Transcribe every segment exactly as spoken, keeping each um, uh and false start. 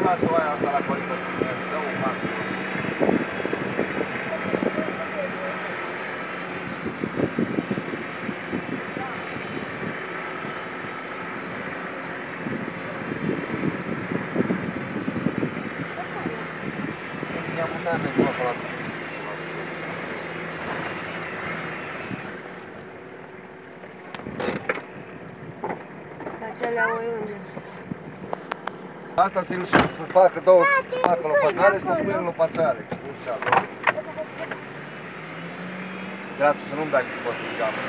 lasă oaia asta la colină, Dumnezeu, mă. I-am mutat de acolo la Dar cele oi unde sunt? Asta să să facă două, să facă lopățare, să pui în lopățare. Grasul să nu-mi dai cu pot în geamă.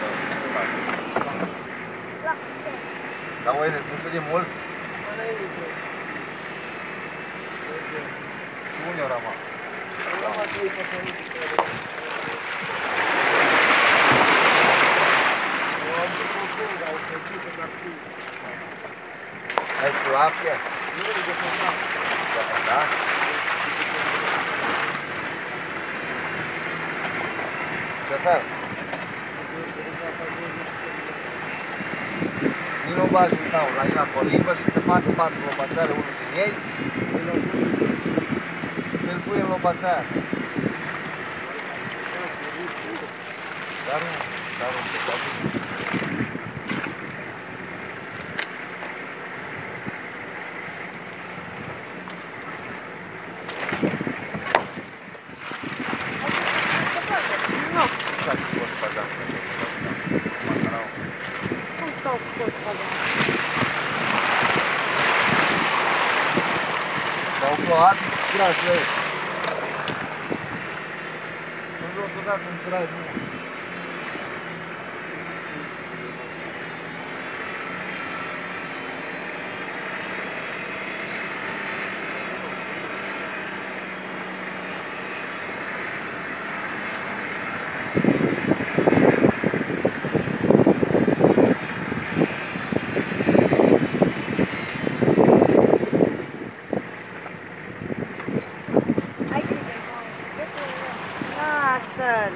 Dar oile nu știu de mult? Și unde au rămas? Ai tilapia? Da? Ce fel? Nici nu bagi în stau, la ina colibă și să facă patru lopățare, unul din ei, și să-l pui în lopățare. Dar nu, dar nu, dar nu. S-au plouat grașele. Nu vreau să dau cum țărai bun. Lasă-l!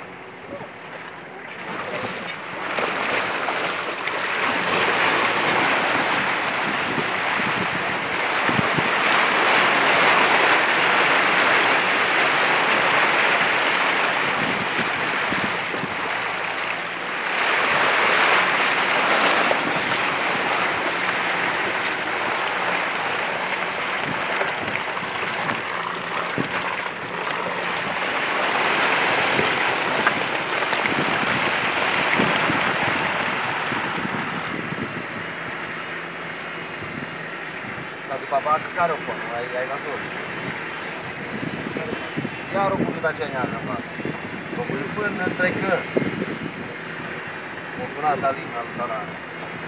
Dar după vacă care o pun? Ai, ai văzut? Iar o pun cât aceea neagră în vacă. O pun până între cărți. O sunat Alina lui țarană.